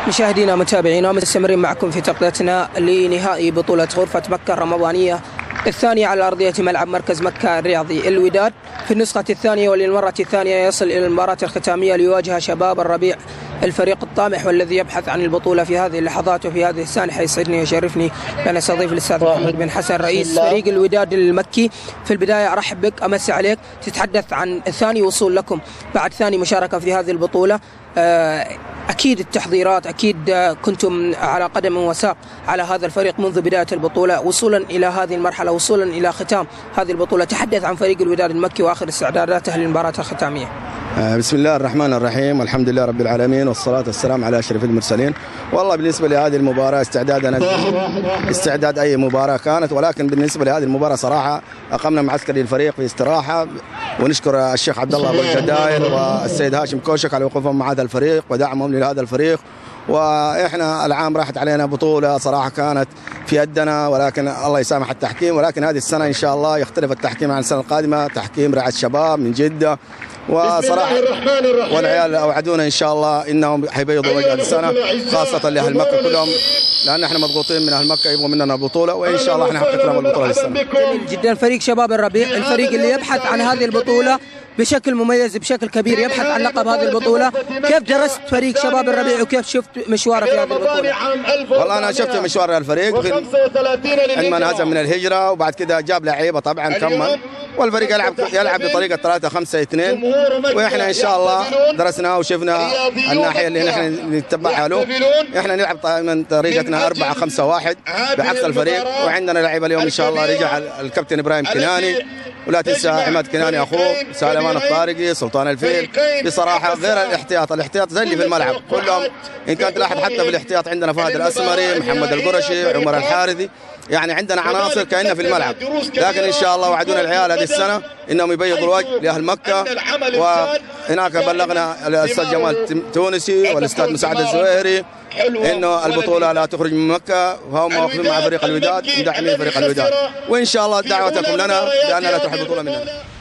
مشاهدينا متابعينا مستمرين معكم في تغطيتنا لنهائي بطولة غرفة مكة الرمضانية الثانية على أرضية ملعب مركز مكة الرياضي الوداد في النسخة الثانية، وللمرة الثانية يصل إلى المباراة الختامية ليواجه شباب الربيع الفريق الطامح والذي يبحث عن البطولة في هذه اللحظات وفي هذه السانحة. يسعدني ويشرفني أن أستضيف الأستاذ محمد بن حسن رئيس فريق الوداد المكي. في البداية أرحب بك، أمسي عليك، تتحدث عن ثاني وصول لكم بعد ثاني مشاركة في هذه البطولة. أكيد التحضيرات، أكيد كنتم على قدم وساق على هذا الفريق منذ بداية البطولة وصولا إلى هذه المرحلة، وصولا إلى ختام هذه البطولة. تحدث عن فريق الوداد المكي وآخر استعداداته للمباراة الختامية. بسم الله الرحمن الرحيم، والحمد لله رب العالمين، والصلاة والسلام على أشرف المرسلين. والله بالنسبة لهذه المباراة استعدادنا استعداد أي مباراة كانت، ولكن بالنسبة لهذه المباراة صراحة أقمنا معسكر للفريق في استراحة، ونشكر الشيخ عبد الله أبو الجداير والسيد هاشم كوشك على وقوفهم مع هذا الفريق ودعمهم لهذا الفريق. وإحنا العام راحت علينا بطولة صراحة كانت في يدنا، ولكن الله يسامح التحكيم، ولكن هذه السنة إن شاء الله يختلف التحكيم عن السنة القادمة، تحكيم رعاية الشباب من جدة. وصراحة والعيال أوعدونا إن شاء الله إنهم حيبيضوا وجه السنة، خاصة لأهل مكة كلهم، لأن احنا مضغوطين من أهل مكة يبغوا مننا البطولة، وإن شاء الله نحقق لهم البطولة للسنة. جميل جدا. فريق شباب الربيع الفريق اللي يبحث عن هذه البطولة بشكل مميز بشكل كبير، يبحث عن لقب هذه البطولة. كيف درست فريق شباب الربيع وكيف شفت مشواره في هذه البطولة؟ والله أنا شفت مشوار الفريق عندما انهزم من الهجرة، وبعد كده جاب لعيبة طبعا كمل، والفريق يلعب بطريقة 3-5-2، واحنا ان شاء الله درسنا وشفنا الناحية اللي نحن نتبعها له. احنا نلعب من طريقتنا 4-5-1 بعكس الفريق، وعندنا لعيبة اليوم ان شاء الله. رجع الكابتن ابراهيم كناني، ولا تنسى عماد كناني اخوه، سالمان الطارقي، سلطان الفيل. بصراحة غير الاحتياط زي اللي في الملعب كلهم، ان كانت تلاحظ حتى في الاحتياط عندنا فهد الاسمري، محمد القرشي، عمر الحارثي، يعني عندنا عناصر كأننا في الملعب. لكن إن شاء الله وعدونا العيال هذه السنة إنهم يبيضوا الوجه لأهل مكة. وهناك بلغنا الأستاذ جمال التونسي والأستاذ مساعد الزويري إنه البطولة لا تخرج من مكة، وهم واقفين مع فريق الوداد مدعمين فريق الوداد. وإن شاء الله دعوتكم لنا لأن لا تروح البطولة مننا.